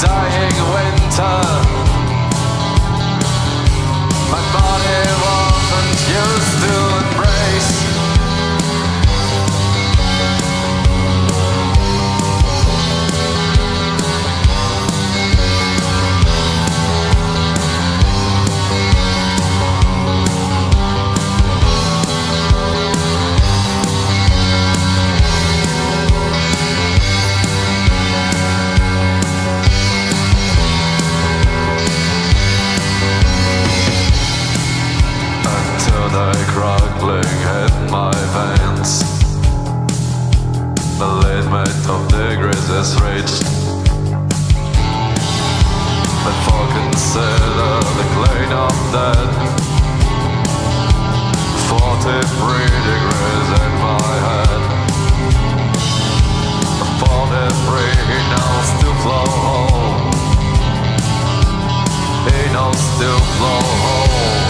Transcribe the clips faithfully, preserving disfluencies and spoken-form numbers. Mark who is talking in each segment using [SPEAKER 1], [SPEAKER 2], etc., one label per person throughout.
[SPEAKER 1] dying winter. My body wasn't used to embrace. The crackling in my veins, the limit of degrees is reached. Before consider the clean of dead. Forty-three degrees in my head. Forty-three, he knows to flow home. He knows to flow home.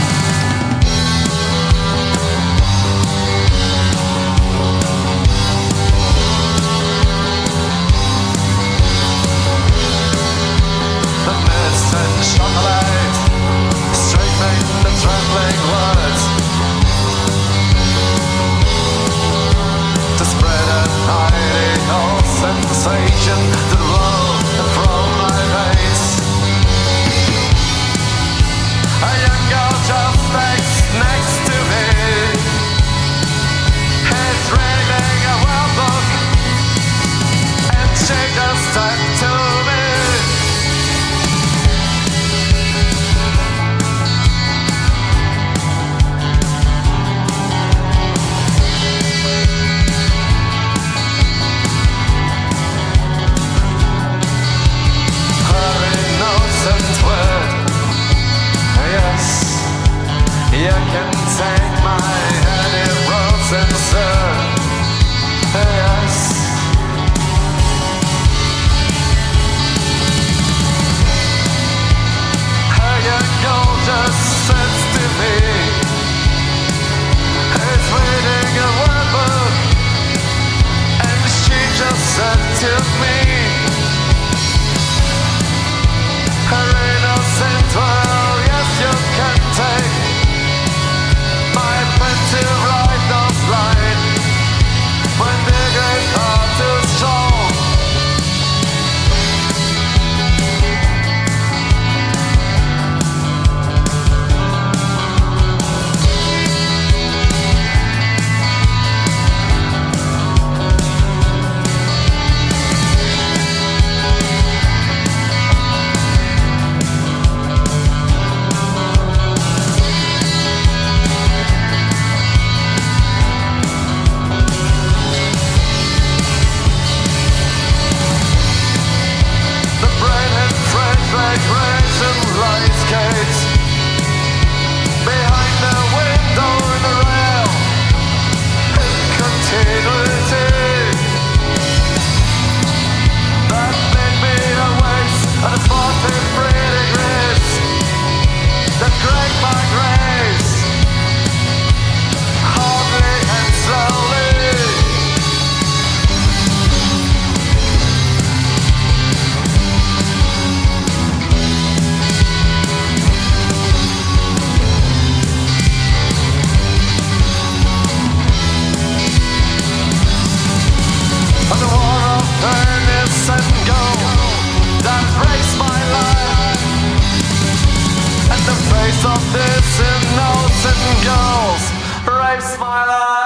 [SPEAKER 1] Chocolate, streaming the trembling words to spread a ideal sensation to flow from my veins. A young girl just next, next to me is reading a well book, and she just said to me, you can take my hand in rose and serve. Yes. Her young girl just says to me, he's reading a word book, and she just said to me, her innocent world, yes you can take to write those lines when the great heart is strong. Behind the window in the rail, continuity that made me a waste at forty-three degrees that break my grace, hardly and slowly. And go that breaks my life, and the face of this innocent girl rapes my life.